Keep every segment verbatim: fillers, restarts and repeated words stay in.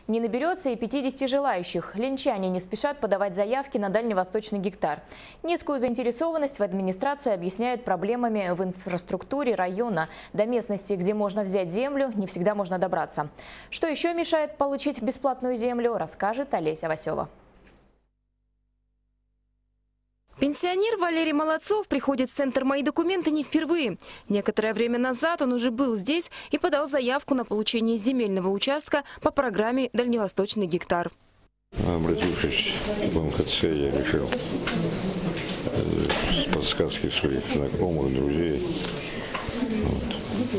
Не наберется и пятидесяти желающих. Ленчане не спешат подавать заявки на дальневосточный гектар. Низкую заинтересованность в администрации объясняют проблемами в инфраструктуре района. До местности, где можно взять землю, не всегда можно добраться. Что еще мешает получить бесплатную землю, расскажет Олеся Васева. Пенсионер Валерий Молодцов приходит в центр «Мои документы» не впервые. Некоторое время назад он уже был здесь и подал заявку на получение земельного участка по программе «Дальневосточный гектар». Обратившись в эм ка цэ, я решил с подсказки своих знакомых, друзей вот,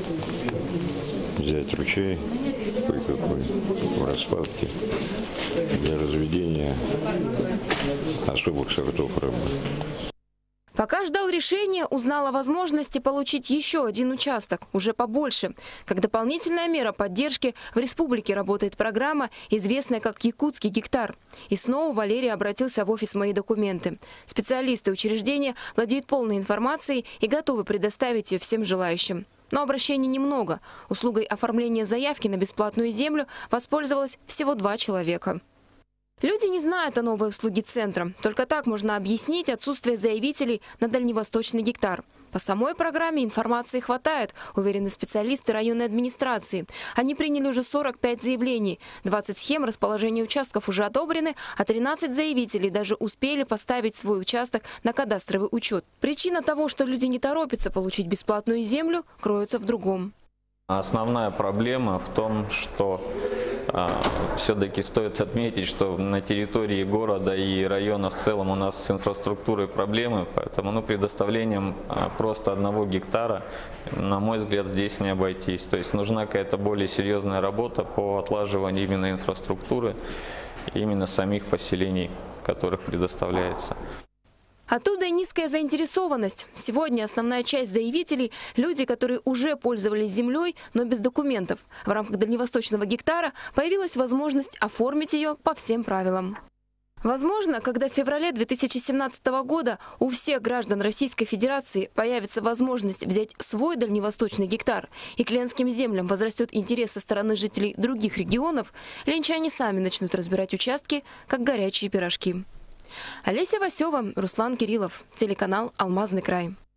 взять ручей кое-какой в распадке для разведения особых сортов рыбы. Пока ждал решения, узнал о возможности получить еще один участок, уже побольше. Как дополнительная мера поддержки в республике работает программа, известная как «Якутский гектар». И снова Валерий обратился в офис «Мои документы». Специалисты учреждения владеют полной информацией и готовы предоставить ее всем желающим. Но обращений немного. Услугой оформления заявки на бесплатную землю воспользовалось всего два человека. Люди не знают о новой услуге центра. Только так можно объяснить отсутствие заявителей на дальневосточный гектар. По самой программе информации хватает, уверены специалисты районной администрации. Они приняли уже сорок пять заявлений. двадцать схем расположения участков уже одобрены, а тринадцать заявителей даже успели поставить свой участок на кадастровый учет. Причина того, что люди не торопятся получить бесплатную землю, кроется в другом. Основная проблема в том, что а, все-таки стоит отметить, что на территории города и района в целом у нас с инфраструктурой проблемы, поэтому ну, предоставлением а, просто одного гектара, на мой взгляд, здесь не обойтись. То есть нужна какая-то более серьезная работа по отлаживанию именно инфраструктуры, именно самих поселений, которых предоставляется. Оттуда и низкая заинтересованность. Сегодня основная часть заявителей – люди, которые уже пользовались землей, но без документов. В рамках дальневосточного гектара появилась возможность оформить ее по всем правилам. Возможно, когда в феврале две тысячи семнадцатого года у всех граждан Российской Федерации появится возможность взять свой дальневосточный гектар и к ленским землям возрастет интерес со стороны жителей других регионов, ленчане сами начнут разбирать участки, как горячие пирожки. Олеся Васева, Руслан Кириллов, телеканал «Алмазный край».